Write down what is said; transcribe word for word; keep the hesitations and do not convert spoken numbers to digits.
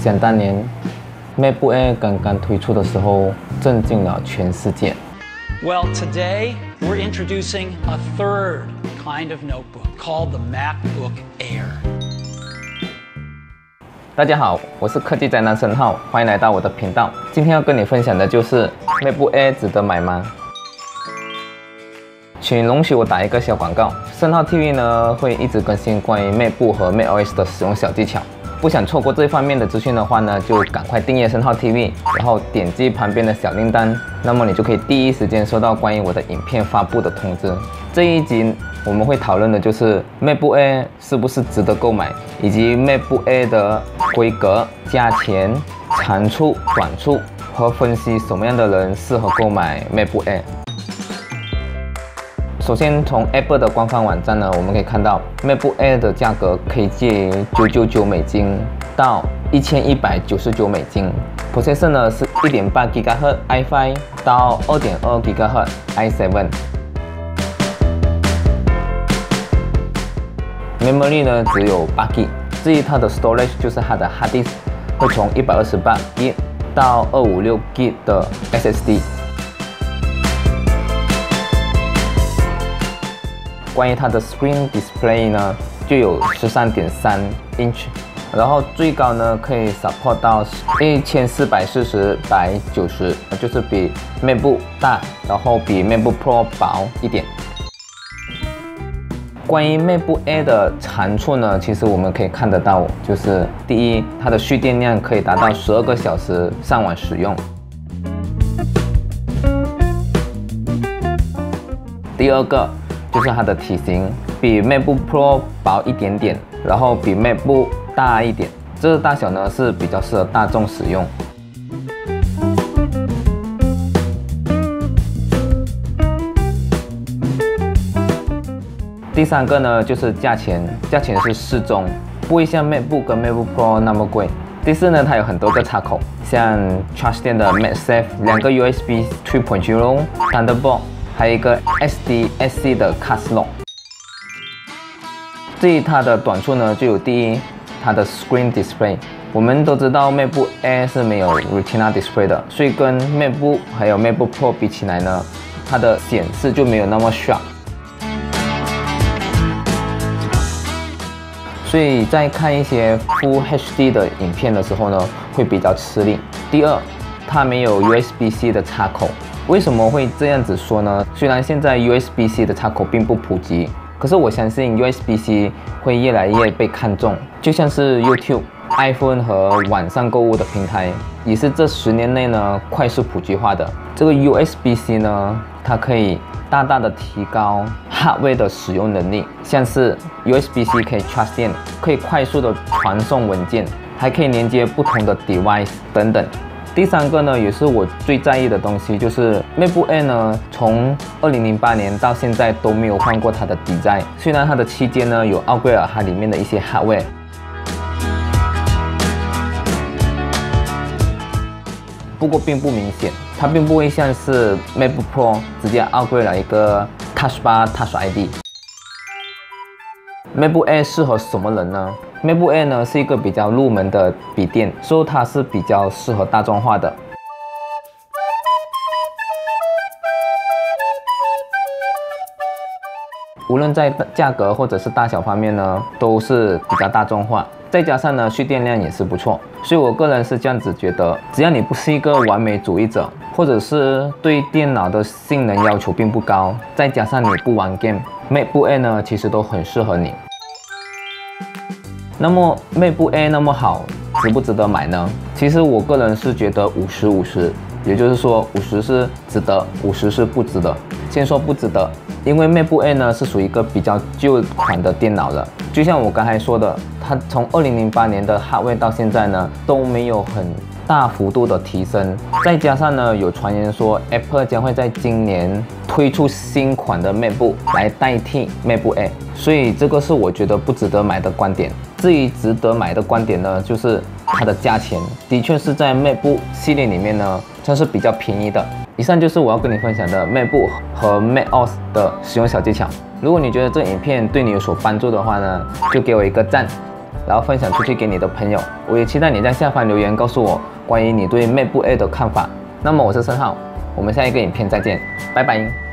想当年 MacBook Air 刚刚推出的时候，震惊了全世界。 Well, today we're introducing a third kind of notebook called the MacBook Air. 大家好，我是科技宅男申浩，欢迎来到我的频道。今天要跟你分享的就是 MacBook Air 值得买吗？请容许我打一个小广告，申浩 T V 呢会一直更新关于 MacBook 和 macOS 的使用小技巧。不想错过这方面的资讯的话呢，就赶快订阅申浩 T V， 然后点击旁边的小铃铛，那么你就可以第一时间收到关于我的影片发布的通知。这一集我们会讨论的就是 MacBook Air 是不是值得购买，以及 MacBook Air 的规格、价钱、长处、短处，和分析什么样的人适合购买 MacBook Air。首先，从 Apple 的官方网站呢，我们可以看到 MacBook Air 的价格可以介于九百九十九美金到一千一百九十九美金。Processor 呢是 一点八 吉赫兹 i 五 到 二点二 吉赫兹 i 七。Memory 呢只有八 G。至于它的 Storage 就是它的 Hard Disk 会从一百二十八 G 到二百五十六 G 的 S S D。关于它的 Screen Display 呢，就有 十三点三 inch， 然后最高呢可以 support 到一千四百四十乘九十，就是比 MacBook 大，然后比 MacBook Pro 薄一点。关于 MacBook Air 的长处呢，其实我们可以看得到，就是第一，它的蓄电量可以达到十二个小时上网使用。第二个就是它的体型比 MacBook Pro 薄一点点，然后比 MacBook 大一点，这个大小呢是比较适合大众使用。第三个呢就是价钱，价钱是适中，不会像 MacBook 跟 MacBook Pro 那么贵。第四呢，它有很多个插口，像 Charge 电的 MagSafe， 两个 U S B 三点零 Thunderbolt。还有一个 S D S C 的 Card Slot。至于它的短处呢，就有第一，它的 Screen Display。我们都知道 MacBook Air 是没有 Retina Display 的，所以跟 MacBook 还有 MacBook Pro 比起来呢，它的显示就没有那么 sharp。所以在看一些 Full H D 的影片的时候呢，会比较吃力。第二，它没有 U S B C 的插口。为什么会这样子说呢？虽然现在 U S B C 的插口并不普及，可是我相信 U S B C 会越来越被看重。就像是 YouTube、iPhone 和网上购物的平台，也是这十年内呢快速普及化的。这个 U S B C 呢，它可以大大的提高 Hardware 的使用能力，像是 U S B C 可以 Charge 电，可以快速的传送文件，还可以连接不同的 device 等等。第三个呢，也是我最在意的东西，就是 MacBook Air 呢，从二零零八年到现在都没有换过它的底载。虽然它的期间呢有 upgrade 它里面的一些 hardware， 不过并不明显，它并不会像是 MacBook Pro 直接 upgrade 了一个 Touch Bar、Touch I D。MacBook Air 适合什么人呢？MacBook Air 呢是一个比较入门的笔电，所以它是比较适合大众化的。无论在价格或者是大小方面呢，都是比较大众化。再加上呢，蓄电量也是不错，所以我个人是这样子觉得：只要你不是一个完美主义者，或者是对电脑的性能要求并不高，再加上你不玩 game，MacBook Air 呢其实都很适合你。那么 MacBook Air 那么好，值不值得买呢？其实我个人是觉得五十五十，也就是说五十是值得，五十是不值得。先说不值得，因为 MacBook Air 呢是属于一个比较旧款的电脑了，就像我刚才说的，它从二零零八年的 Hardware 到现在呢都没有很大幅度的提升，再加上呢有传言说 Apple 将会在今年推出新款的 MacBook 来代替 MacBook Air， 所以这个是我觉得不值得买的观点。至于值得买的观点呢，就是它的价钱的确是在 MacBook 系列里面呢算是比较便宜的。以上就是我要跟你分享的 MacBook 和 macOS 的使用小技巧。如果你觉得这影片对你有所帮助的话呢，就给我一个赞。 然后分享出去给你的朋友。我也期待你在下方留言告诉我关于你对 MacBook Air 的看法。那么我是申浩，我们下一个影片再见，拜拜。